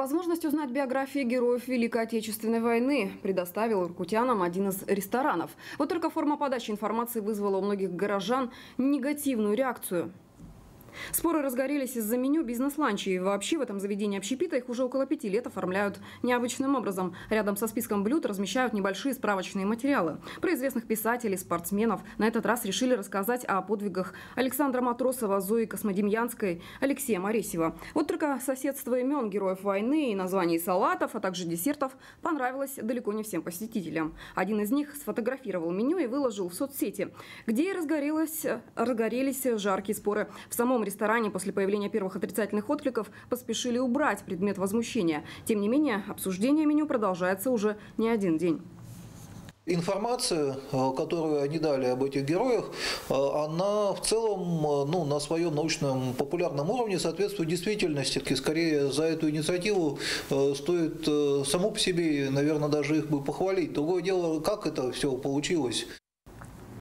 Возможность узнать биографии героев Великой Отечественной войны предоставил иркутянам один из ресторанов. Вот только форма подачи информации вызвала у многих горожан негативную реакцию. Споры разгорелись из-за меню бизнес-ланчей. Вообще в этом заведении общепита их уже около 5 лет оформляют необычным образом. Рядом со списком блюд размещают небольшие справочные материалы. Про известных писателей, спортсменов на этот раз решили рассказать о подвигах Александра Матросова, Зои Космодемьянской, Алексея Моресьева. Вот только соседство имен героев войны и названий салатов, а также десертов понравилось далеко не всем посетителям. Один из них сфотографировал меню и выложил в соцсети, где и разгорелись жаркие споры. В самом ресторане после появления первых отрицательных откликов поспешили убрать предмет возмущения. Тем не менее, обсуждение меню продолжается уже не один день. Информация, которую они дали об этих героях, она в целом на своем научном популярном уровне соответствует действительности. Скорее, за эту инициативу стоит саму по себе, наверное, даже их бы похвалить. Другое дело, как это все получилось.